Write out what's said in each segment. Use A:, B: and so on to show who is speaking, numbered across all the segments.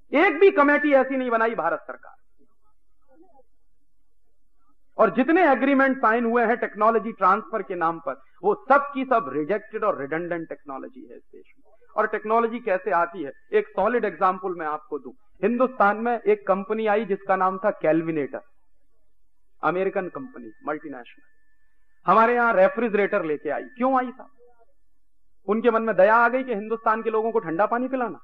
A: एक भी कमेटी ऐसी नहीं बनाई भारत सरकार। और जितने एग्रीमेंट साइन हुए हैं टेक्नोलॉजी ट्रांसफर के नाम पर, वो सब की सब रिजेक्टेड और रिडंडेंट टेक्नोलॉजी है इस देश में। और टेक्नोलॉजी कैसे आती है, एक सॉलिड एग्जांपल मैं आपको दूं। हिंदुस्तान में एक कंपनी आई जिसका नाम था कैलविनेटर, अमेरिकन कंपनी, मल्टीनेशनल। हमारे यहां रेफ्रिजरेटर लेके आई। क्यों आई साहब? उनके मन में दया आ गई कि हिंदुस्तान के लोगों को ठंडा पानी पिलाना।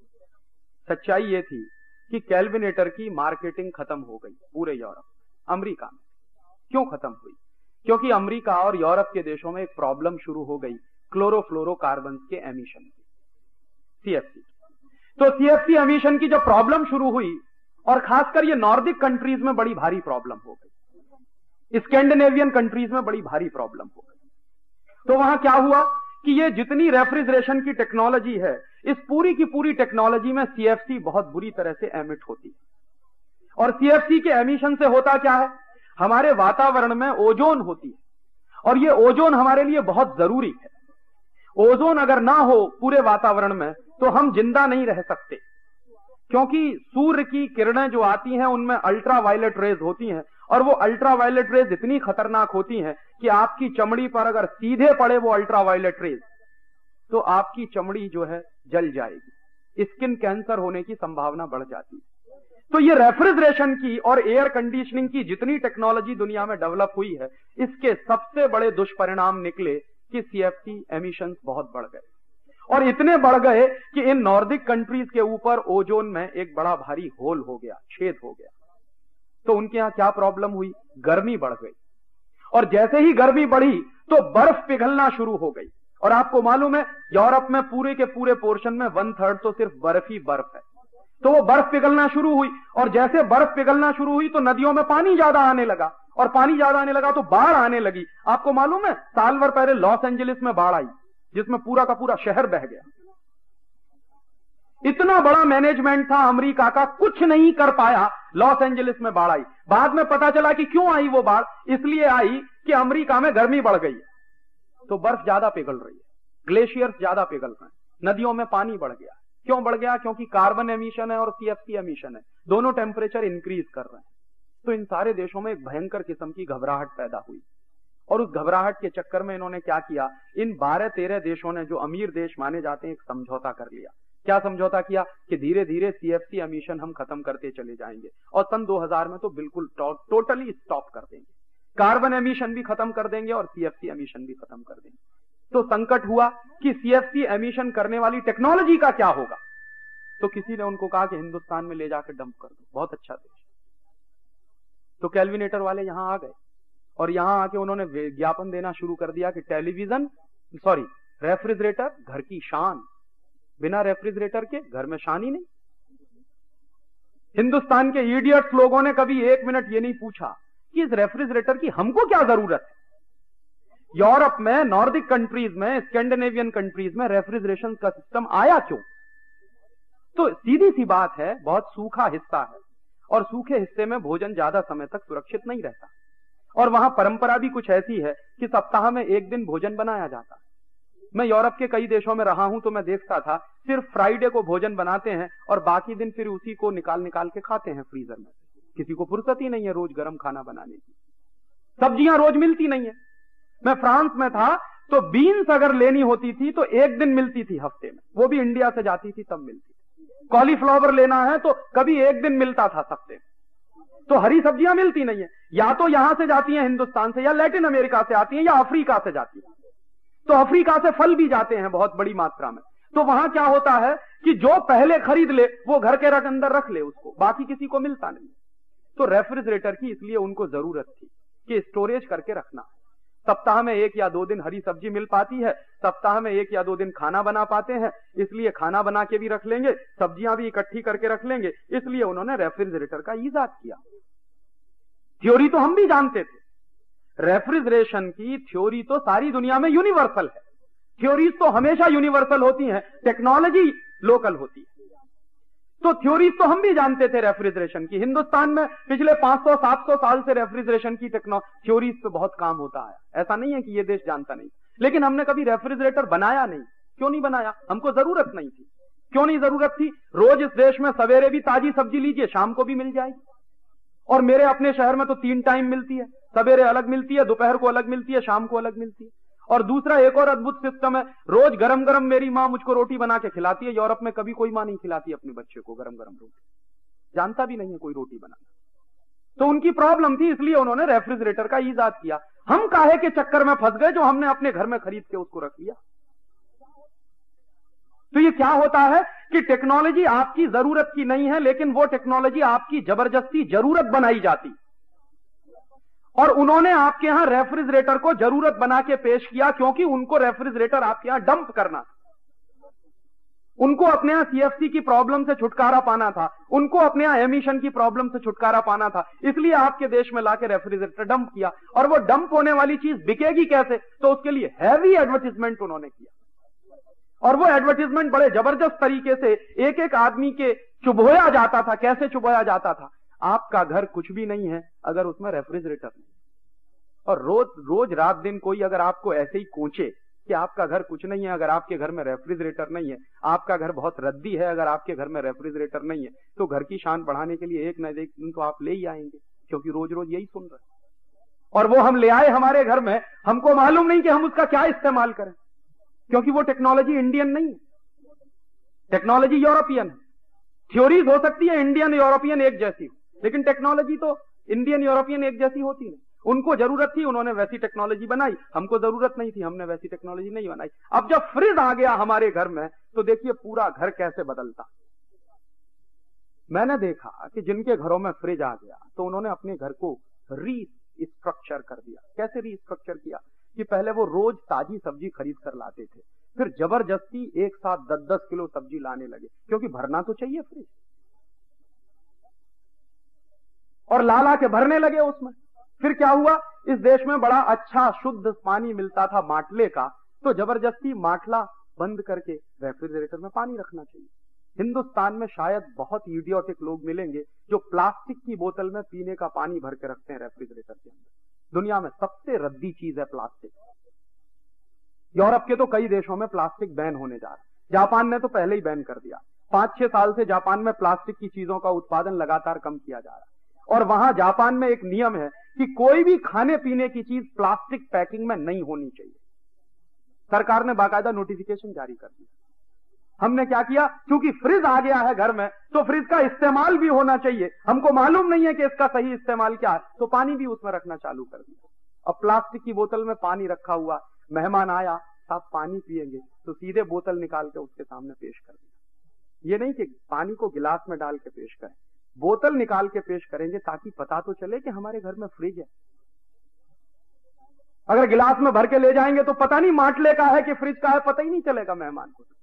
A: सच्चाई ये थी कि कैलविनेटर की मार्केटिंग खत्म हो गई पूरे यूरोप, अमेरिका में। क्यों खत्म हुई? क्योंकि अमेरिका और यूरोप के देशों में एक प्रॉब्लम शुरू हो गई क्लोरोफ्लोरोकार्बन के एमिशन की, सीएफसी। तो सीएफसी एमिशन की जब प्रॉब्लम शुरू हुई, और खासकर ये नॉर्डिक कंट्रीज में बड़ी भारी प्रॉब्लम हो गई, स्कैंडिनेवियन कंट्रीज में बड़ी भारी प्रॉब्लम हो गई। तो वहां क्या हुआ कि ये जितनी रेफ्रिजरेशन की टेक्नोलॉजी है, इस पूरी की पूरी टेक्नोलॉजी में सीएफसी बहुत बुरी तरह से एमिट होती है। और सीएफसी के एमिशन से होता क्या है, हमारे वातावरण में ओजोन होती है, और ये ओजोन हमारे लिए बहुत जरूरी है। ओजोन अगर ना हो पूरे वातावरण में तो हम जिंदा नहीं रह सकते, क्योंकि सूर्य की किरणें जो आती हैं उनमें अल्ट्रावायलेट रेज होती हैं, और वो अल्ट्रावायलेट रेज इतनी खतरनाक होती हैं कि आपकी चमड़ी पर अगर सीधे पड़े वो अल्ट्रावायलेट रेज, तो आपकी चमड़ी जो है जल जाएगी, स्किन कैंसर होने की संभावना बढ़ जाती है। तो ये रेफ्रिजरेशन की और एयर कंडीशनिंग की जितनी टेक्नोलॉजी दुनिया में डेवलप हुई है, इसके सबसे बड़े दुष्परिणाम निकले कि सीएफसी एमिशंस बहुत बढ़ गए, और इतने बढ़ गए कि इन नॉर्डिक कंट्रीज के ऊपर ओजोन में एक बड़ा भारी होल हो गया, छेद हो गया। तो उनके यहां क्या प्रॉब्लम हुई, गर्मी बढ़ गई, और जैसे ही गर्मी बढ़ी तो बर्फ पिघलना शुरू हो गई। और आपको मालूम है यूरोप में पूरे के पूरे पोर्शन में 1/3 तो सिर्फ बर्फ ही बर्फ है। तो वो बर्फ पिघलना शुरू हुई, और जैसे बर्फ पिघलना शुरू हुई तो नदियों में पानी ज्यादा आने लगा, और पानी ज्यादा आने लगा तो बाढ़ आने लगी। आपको मालूम है साल भर पहले लॉस एंजलिस में बाढ़ आई, जिसमें पूरा का पूरा शहर बह गया। इतना बड़ा मैनेजमेंट था अमेरिका का, कुछ नहीं कर पाया, लॉस एंजलिस में बाढ़ आई। बाद में पता चला कि क्यों आई वो बाढ़, इसलिए आई कि अमेरिका में गर्मी बढ़ गई है, तो बर्फ ज्यादा पिघल रही है, ग्लेशियर्स ज्यादा पिघल रहे हैं, नदियों में पानी बढ़ गया। क्यों बढ़ गया? क्योंकि कार्बन एमिशन है और सीएफसी एमिशन है, दोनों टेम्परेचर इंक्रीज कर रहे हैं। तो इन सारे देशों में एक भयंकर किस्म की घबराहट पैदा हुई, और उस घबराहट के चक्कर में इन्होंने क्या किया, इन 12-13 देशों ने, जो अमीर देश माने जाते हैं, एक समझौता कर लिया। क्या समझौता किया कि धीरे धीरे सीएफसी एमिशन हम खत्म करते चले जाएंगे, और सन 2000 में तो बिल्कुल टोटली स्टॉप कर देंगे, कार्बन एमिशन भी खत्म कर देंगे और सीएफसी एमिशन भी खत्म कर देंगे। तो संकट हुआ कि सीएफसी एमिशन करने वाली टेक्नोलॉजी का क्या होगा। तो किसी ने उनको कहा कि हिंदुस्तान में ले जाकर डंप कर दो, बहुत अच्छा देश। तो कैलविनेटर वाले यहां आ गए, और यहां आके उन्होंने विज्ञापन देना शुरू कर दिया कि रेफ्रिजरेटर घर की शान, बिना रेफ्रिजरेटर के घर में शान ही नहीं। हिंदुस्तान के इडियट्स लोगों ने कभी एक मिनट ये नहीं पूछा कि इस रेफ्रिजरेटर की हमको क्या जरूरत है। यूरोप में, नॉर्डिक कंट्रीज में, स्कैंडिनेवियन कंट्रीज में रेफ्रिजरेशन का सिस्टम आया क्यों? तो सीधी सी बात है, बहुत सूखा हिस्सा है, और सूखे हिस्से में भोजन ज्यादा समय तक सुरक्षित नहीं रहता, और वहां परंपरा भी कुछ ऐसी है कि सप्ताह में एक दिन भोजन बनाया जाता है। मैं यूरोप के कई देशों में रहा हूं तो मैं देखता था सिर्फ फ्राइडे को भोजन बनाते हैं, और बाकी दिन फिर उसी को निकाल निकाल के खाते हैं फ्रीजर में। किसी को फुर्सत ही नहीं है रोज गर्म खाना बनाने की, सब्जियां रोज मिलती नहीं है। मैं फ्रांस में था तो बीन्स अगर लेनी होती थी तो एक दिन मिलती थी हफ्ते में, वो भी इंडिया से जाती थी तब मिलती थी। कॉलीफ्लावर लेना है तो कभी एक दिन मिलता था हफ्ते में। तो हरी सब्जियां मिलती नहीं है, या तो यहां से जाती हैं हिंदुस्तान से, या लैटिन अमेरिका से आती हैं, या अफ्रीका से जाती है। तो अफ्रीका से फल भी जाते हैं बहुत बड़ी मात्रा में। तो वहां क्या होता है कि जो पहले खरीद ले वो घर के अंदर रख ले उसको, बाकी किसी को मिलता नहीं। तो रेफ्रिजरेटर की इसलिए उनको जरूरत थी कि स्टोरेज करके रखना। सप्ताह में 1 या 2 दिन हरी सब्जी मिल पाती है, सप्ताह में 1 या 2 दिन खाना बना पाते हैं, इसलिए खाना बना के भी रख लेंगे, सब्जियां भी इकट्ठी करके रख लेंगे, इसलिए उन्होंने रेफ्रिजरेटर का ईजाद किया। थ्योरी तो हम भी जानते थे, रेफ्रिजरेशन की थ्योरी तो सारी दुनिया में यूनिवर्सल है। थ्योरीज तो हमेशा यूनिवर्सल होती हैं, टेक्नोलॉजी लोकल होती है। तो थ्योरीज तो हम भी जानते थे रेफ्रिजरेशन की। हिंदुस्तान में पिछले 500-700 साल से रेफ्रिजरेशन की थ्योरीज पे बहुत काम होता है, ऐसा नहीं है कि ये देश जानता नहीं। लेकिन हमने कभी रेफ्रिजरेटर बनाया नहीं। क्यों नहीं बनाया? हमको जरूरत नहीं थी। क्यों नहीं जरूरत थी? रोज इस देश में सवेरे भी ताजी सब्जी लीजिए, शाम को भी मिल जाएगी। और मेरे अपने शहर में तो 3 टाइम मिलती है, सवेरे अलग मिलती है, दोपहर को अलग मिलती है, शाम को अलग मिलती है। और दूसरा एक और अद्भुत सिस्टम है, रोज गरम गरम मेरी माँ मुझको रोटी बना के खिलाती है। यूरोप में कभी कोई माँ नहीं खिलाती अपने बच्चे को गरम गरम रोटी, जानता भी नहीं है कोई रोटी बनाना। तो उनकी प्रॉब्लम थी, इसलिए उन्होंने रेफ्रिजरेटर का ईजाद किया। हम काहे के चक्कर में फंस गए जो हमने अपने घर में खरीद के उसको रख लिया। तो ये क्या होता है कि टेक्नोलॉजी आपकी जरूरत की नहीं है, लेकिन वो टेक्नोलॉजी आपकी जबरदस्ती जरूरत बनाई जाती। और उन्होंने आपके यहां रेफ्रिजरेटर को जरूरत बना के पेश किया, क्योंकि उनको रेफ्रिजरेटर आपके यहां डंप करना, उनको अपने यहां सीएफसी की प्रॉब्लम से छुटकारा पाना था, उनको अपने यहां एमिशन की प्रॉब्लम से छुटकारा पाना था, इसलिए आपके देश में लाके रेफ्रिजरेटर डंप किया। और वो डंप होने वाली चीज बिकेगी कैसे? तो उसके लिए हैवी एडवर्टीजमेंट उन्होंने किया। और वो एडवर्टीजमेंट बड़े जबरदस्त तरीके से एक एक आदमी के चुभोया जाता था। कैसे चुभोया जाता था? आपका घर कुछ भी नहीं है अगर उसमें रेफ्रिजरेटर नहीं। और रोज रोज रात दिन कोई अगर आपको ऐसे ही कोंचे कि आपका घर कुछ नहीं है अगर आपके घर में रेफ्रिजरेटर नहीं है, आपका घर बहुत रद्दी है अगर आपके घर में रेफ्रिजरेटर नहीं है, तो घर की शान बढ़ाने के लिए एक न एक दिन तो आप ले ही आएंगे, क्योंकि रोज रोज यही सुन रहे। और वो हम ले आए हमारे घर में, हमको मालूम नहीं कि हम उसका क्या इस्तेमाल करें, क्योंकि वो टेक्नोलॉजी इंडियन नहीं है, टेक्नोलॉजी यूरोपियन है। थ्योरीज हो सकती है इंडियन यूरोपियन एक जैसी, लेकिन टेक्नोलॉजी तो इंडियन यूरोपियन एक जैसी होती है। उनको जरूरत थी, उन्होंने वैसी टेक्नोलॉजी बनाई, हमको जरूरत नहीं थी, हमने वैसी टेक्नोलॉजी नहीं बनाई। अब जब फ्रिज आ गया हमारे घर में, तो देखिए पूरा घर कैसे बदलता। मैंने देखा कि जिनके घरों में फ्रिज आ गया तो उन्होंने अपने घर को रीस्ट्रक्चर कर दिया। कैसे रीस्ट्रक्चर किया? कि पहले वो रोज ताजी सब्जी खरीद कर लाते थे, फिर जबरदस्ती एक साथ 10-10 किलो सब्जी लाने लगे, क्योंकि भरना तो चाहिए फ्रिज, और ला के भरने लगे उसमें। फिर क्या हुआ? इस देश में बड़ा अच्छा शुद्ध पानी मिलता था माटले का, तो जबरदस्ती माटला बंद करके रेफ्रिजरेटर में पानी रखना चाहिए। हिंदुस्तान में शायद बहुत इडियोटिक लोग मिलेंगे जो प्लास्टिक की बोतल में पीने का पानी भर के रखते हैं रेफ्रिजरेटर के अंदर। दुनिया में सबसे रद्दी चीज है प्लास्टिक। यूरोप के तो कई देशों में प्लास्टिक बैन होने जा रहा है, जापान ने तो पहले ही बैन कर दिया। 5-6 साल से जापान में प्लास्टिक की चीजों का उत्पादन लगातार कम किया जा रहा है। और वहां जापान में एक नियम है कि कोई भी खाने पीने की चीज प्लास्टिक पैकिंग में नहीं होनी चाहिए। सरकार ने बाकायदा नोटिफिकेशन जारी कर दिया। हमने क्या किया? क्योंकि फ्रिज आ गया है घर में, तो फ्रिज का इस्तेमाल भी होना चाहिए। हमको मालूम नहीं है कि इसका सही इस्तेमाल क्या है, तो पानी भी उसमें रखना चालू कर दिया। अब प्लास्टिक की बोतल में पानी रखा हुआ, मेहमान आया, साहब पानी पिएंगे, तो सीधे बोतल निकाल के उसके सामने पेश कर दिया। ये नहीं कि पानी को गिलास में डाल के पेश करें, बोतल निकाल के पेश करेंगे ताकि पता तो चले कि हमारे घर में फ्रिज है। अगर गिलास में भर के ले जाएंगे तो पता नहीं माटले का है कि फ्रिज का है, पता ही नहीं चलेगा मेहमान को।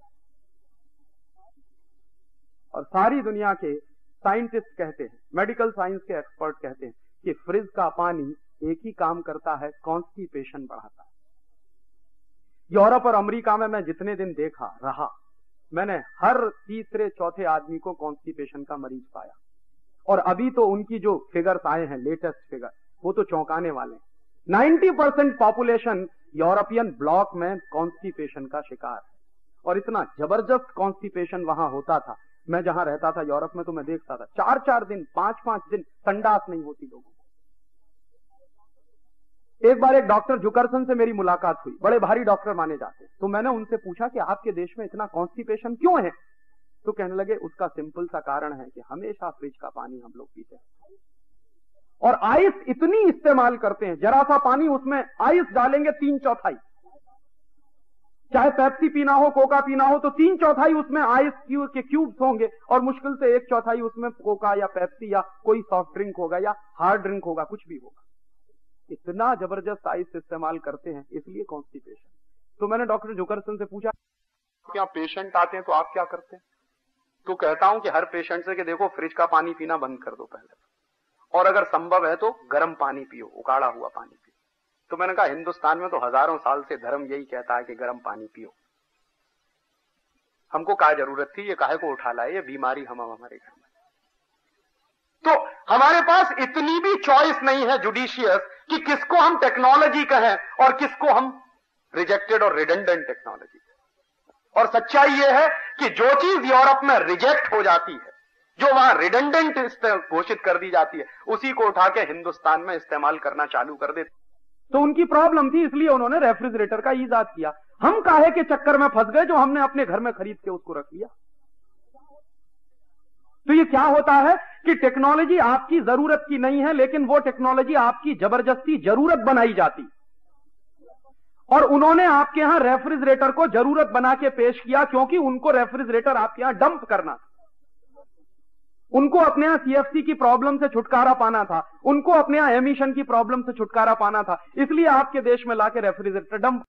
A: और सारी दुनिया के साइंटिस्ट कहते हैं, मेडिकल साइंस के एक्सपर्ट कहते हैं कि फ्रिज का पानी एक ही काम करता है, कॉन्स्टिपेशन बढ़ाता है। यूरोप और अमेरिका में मैं जितने दिन देखा रहा, मैंने हर तीसरे चौथे आदमी को कॉन्स्टिपेशन का मरीज पाया। और अभी तो उनकी जो फिगर्स आए हैं, लेटेस्ट फिगर, वो तो चौंकाने वाले हैं। 90% पॉपुलेशन यूरोपियन ब्लॉक में कॉन्स्टिपेशन का शिकार है। और इतना जबरदस्त कॉन्स्टिपेशन वहां होता था। मैं जहां रहता था यूरोप में, तो मैं देखता था 4-4 दिन 5-5 दिन संडास नहीं होती लोगों को। एक बार एक डॉक्टर जुकरसन से मेरी मुलाकात हुई, बड़े भारी डॉक्टर माने जाते। तो मैंने उनसे पूछा कि आपके देश में इतना कॉन्स्टिपेशन क्यों है? तो कहने लगे उसका सिंपल सा कारण है कि हमेशा फ्रिज का पानी हम लोग पीते हैं और आइस इतनी इस्तेमाल करते हैं, जरा सा पानी उसमें आइस डालेंगे 3/4। चाहे पेप्सी पीना हो, कोका पीना हो, तो 3/4 उसमें आइस के क्यूब्स होंगे और मुश्किल से 1/4 उसमें कोका या पेप्सी या कोई सॉफ्ट ड्रिंक होगा या हार्ड ड्रिंक होगा, कुछ भी होगा। इतना जबरदस्त आइस इस्तेमाल करते हैं, इसलिए कॉन्स्टिपेशन। तो मैंने डॉक्टर जुकरसन से पूछा, क्या पेशेंट आते हैं तो आप क्या करते हैं? तो कहता हूं कि हर पेशेंट से कि देखो फ्रिज का पानी पीना बंद कर दो पहले, और अगर संभव है तो गर्म पानी पियो, उकाड़ा हुआ पानी पियो। तो मैंने कहा हिंदुस्तान में तो हजारों साल से धर्म यही कहता है कि गर्म पानी पियो, हमको क्या जरूरत थी, ये काहे को उठा लाए, ये बीमारी हम हमारे घर में। तो हमारे पास इतनी भी चॉइस नहीं है जुडिशियस कि किसको हम टेक्नोलॉजी कहें और किसको हम रिजेक्टेड और रिडंडेंट टेक्नोलॉजी। और सच्चाई यह है कि जो चीज यूरोप में रिजेक्ट हो जाती है, जो वहां रिडंडेंट घोषित कर दी जाती है, उसी को उठा के हिंदुस्तान में इस्तेमाल करना चालू कर देते। तो उनकी प्रॉब्लम थी, इसलिए उन्होंने रेफ्रिजरेटर का ईजाद किया। हम काहे के चक्कर में फंस गए जो हमने अपने घर में खरीद के उसको रख लिया। तो ये क्या होता है कि टेक्नोलॉजी आपकी जरूरत की नहीं है, लेकिन वो टेक्नोलॉजी आपकी जबरदस्ती जरूरत बनाई जाती। और उन्होंने आपके यहां रेफ्रिजरेटर को जरूरत बना के पेश किया, क्योंकि उनको रेफ्रिजरेटर आपके यहां डंप करना था। उनको अपने यहां सीएफसी की प्रॉब्लम से छुटकारा पाना था, उनको अपने यहां एमिशन की प्रॉब्लम से छुटकारा पाना था, इसलिए आपके देश में लाके रेफ्रिजरेटर डंप।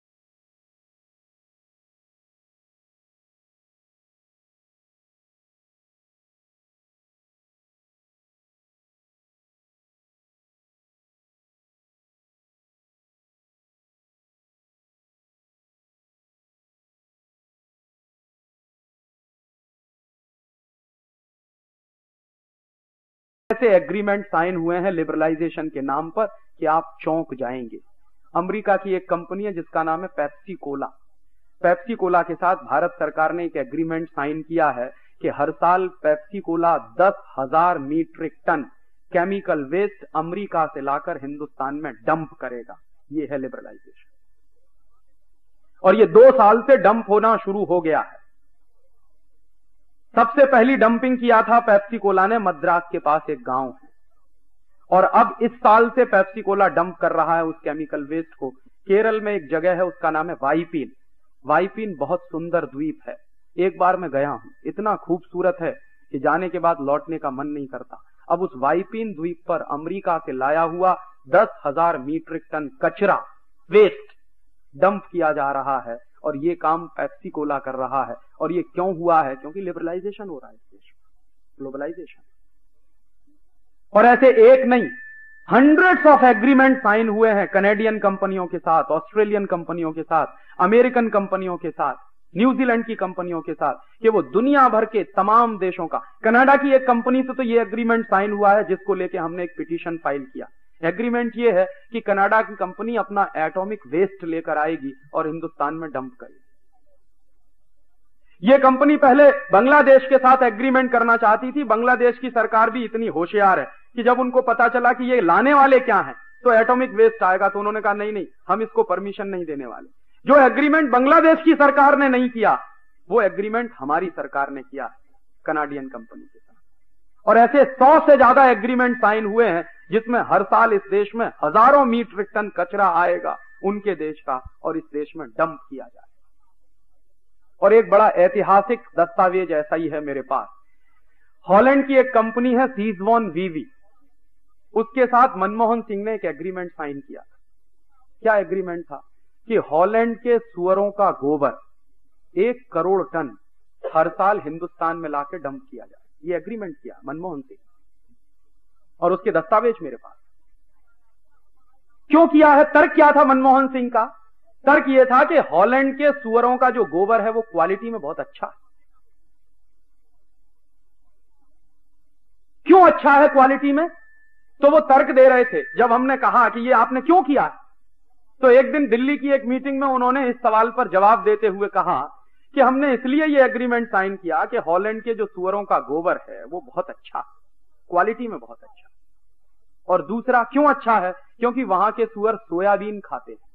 A: ऐसे एग्रीमेंट साइन हुए हैं लिबरलाइजेशन के नाम पर कि आप चौंक जाएंगे। अमेरिका की एक कंपनी है जिसका नाम है पेप्सी कोला। पेप्सी कोला के साथ भारत सरकार ने एक एग्रीमेंट साइन किया है कि हर साल Pepsi cola 10,000 metric ton chemical waste America से लाकर हिंदुस्तान में डंप करेगा। ये है लिबरलाइजेशन। और ये 2 साल से डंप होना शुरू हो गया है। सबसे पहली डंपिंग किया था पेप्सी कोला ने मद्रास के पास एक गांव है, और अब इस साल से पेप्सी कोला डंप कर रहा है उस केमिकल वेस्ट को। केरल में एक जगह है, उसका नाम है वाइपीन। वाइपीन बहुत सुंदर द्वीप है, एक बार मैं गया हूं, इतना खूबसूरत है कि जाने के बाद लौटने का मन नहीं करता। अब उस वाइपीन द्वीप पर अमेरिका से लाया हुआ 10,000 मीट्रिक टन कचरा वेस्ट डंप किया जा रहा है, और ये काम पेप्सी कोला कर रहा है। और ये क्यों हुआ है? क्योंकि लिबरलाइजेशन हो रहा है इस देश में, ग्लोबलाइजेशन। और ऐसे एक नहीं, हंड्रेड्स ऑफ एग्रीमेंट साइन हुए हैं कनेडियन कंपनियों के साथ, ऑस्ट्रेलियन कंपनियों के साथ, अमेरिकन कंपनियों के साथ, न्यूजीलैंड की कंपनियों के साथ, कि वो दुनिया भर के तमाम देशों का। कनाडा की एक कंपनी से तो ये एग्रीमेंट साइन हुआ है जिसको लेके हमने एक पिटीशन फाइल किया। एग्रीमेंट ये है कि कनाडा की कंपनी अपना एटॉमिक वेस्ट लेकर आएगी और हिंदुस्तान में डंप करेगी। ये कंपनी पहले बांग्लादेश के साथ एग्रीमेंट करना चाहती थी। बांग्लादेश की सरकार भी इतनी होशियार है कि जब उनको पता चला कि ये लाने वाले क्या हैं, तो एटॉमिक वेस्ट आएगा, तो उन्होंने कहा नहीं नहीं, हम इसको परमिशन नहीं देने वाले। जो एग्रीमेंट बांग्लादेश की सरकार ने नहीं किया, वो एग्रीमेंट हमारी सरकार ने किया कनाडियन कंपनी के साथ। और ऐसे 100 से ज्यादा एग्रीमेंट साइन हुए हैं जिसमें हर साल इस देश में हजारों मीट्रिक टन कचरा आएगा उनके देश का, और इस देश में डंप किया जाएगा। और एक बड़ा ऐतिहासिक दस्तावेज ऐसा ही है मेरे पास। हॉलैंड की एक कंपनी है सीजवॉन वीवी, उसके साथ मनमोहन सिंह ने एक एग्रीमेंट साइन किया था। क्या एग्रीमेंट था? कि हॉलैंड के सुअरों का गोबर 1 करोड़ टन हर साल हिंदुस्तान में लाके डंप किया जाए। ये एग्रीमेंट किया मनमोहन सिंह, और उसके दस्तावेज मेरे पास। क्यों किया है? तर्क क्या था मनमोहन सिंह का? तर्क यह था कि हॉलैंड के सुअरों का जो गोबर है वो क्वालिटी में बहुत अच्छा है। क्यों अच्छा है क्वालिटी में? तो वो तर्क दे रहे थे। जब हमने कहा कि ये आपने क्यों किया, तो एक दिन दिल्ली की एक मीटिंग में उन्होंने इस सवाल पर जवाब देते हुए कहा कि हमने इसलिए ये एग्रीमेंट साइन किया कि हॉलैंड के जो सुअरों का गोबर है वो बहुत अच्छा, क्वालिटी में बहुत अच्छा। और दूसरा क्यों अच्छा है? क्योंकि वहां के सुअर सोयाबीन खाते हैं।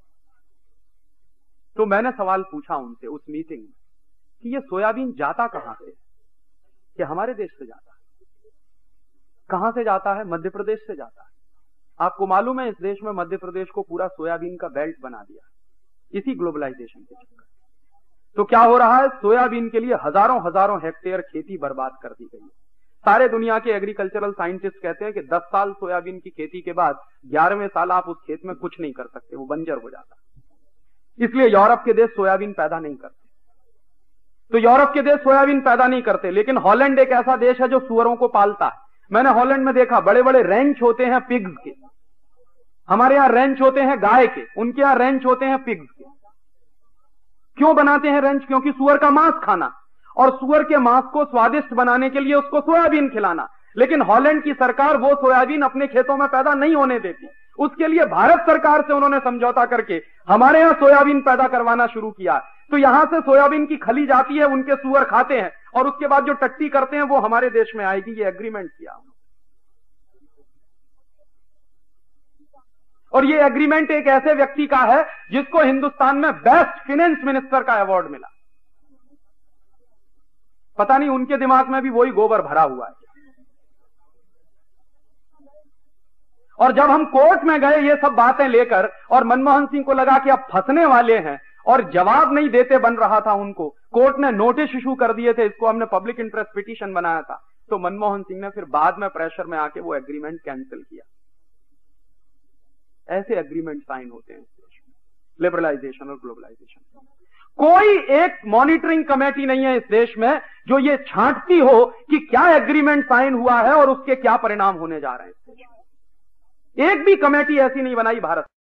A: तो मैंने सवाल पूछा उनसे उस मीटिंग में कि ये सोयाबीन जाता कहां से? कि हमारे देश से जाता है। कहां से जाता है? मध्य प्रदेश से जाता है। आपको मालूम है इस देश में मध्य प्रदेश को पूरा सोयाबीन का बेल्ट बना दिया इसी ग्लोबलाइजेशन के चक्कर। तो क्या हो रहा है? सोयाबीन के लिए हजारों हजारों हेक्टेयर खेती बर्बाद कर दी गई है। सारे दुनिया के एग्रीकल्चरल साइंटिस्ट कहते हैं कि 10 साल सोयाबीन की खेती के बाद 11वें साल आप उस खेत में कुछ नहीं कर सकते, वो बंजर हो जाता है। इसलिए यूरोप के देश सोयाबीन पैदा नहीं करते। तो यूरोप के देश सोयाबीन पैदा नहीं करते, लेकिन हॉलैंड एक ऐसा देश है जो सुअरों को पालता है। मैंने हॉलैंड में देखा बड़े बड़े रेंच होते हैं पिग्स के। हमारे यहां रेंच होते हैं गाय के, उनके यहां रेंच होते हैं पिग्स के। क्यों बनाते हैं रेंच? क्योंकि सुअर का मांस खाना, और सुअर के मांस को स्वादिष्ट बनाने के लिए उसको सोयाबीन खिलाना। लेकिन हॉलैंड की सरकार वो सोयाबीन अपने खेतों में पैदा नहीं होने देती। उसके लिए भारत सरकार से उन्होंने समझौता करके हमारे यहां सोयाबीन पैदा करवाना शुरू किया। तो यहां से सोयाबीन की खली जाती है, उनके सुअर खाते हैं, और उसके बाद जो टट्टी करते हैं वो हमारे देश में आएगी। ये एग्रीमेंट किया। और ये एग्रीमेंट एक ऐसे व्यक्ति का है जिसको हिंदुस्तान में बेस्ट फाइनेंस मिनिस्टर का अवार्ड मिला। पता नहीं उनके दिमाग में भी वही गोबर भरा हुआ है। और जब हम कोर्ट में गए ये सब बातें लेकर, और मनमोहन सिंह को लगा कि अब फंसने वाले हैं, और जवाब नहीं देते बन रहा था उनको, कोर्ट ने नोटिस इशू कर दिए थे, इसको हमने पब्लिक इंटरेस्ट पिटीशन बनाया था, तो मनमोहन सिंह ने फिर बाद में प्रेशर में आके वो एग्रीमेंट कैंसिल किया। ऐसे एग्रीमेंट साइन होते हैं लिबरलाइजेशन और ग्लोबलाइजेशन। कोई एक मॉनिटरिंग कमेटी नहीं है इस देश में जो ये छांटती हो कि क्या एग्रीमेंट साइन हुआ है और उसके क्या परिणाम होने जा रहे हैं। एक भी कमेटी ऐसी नहीं बनाई भारत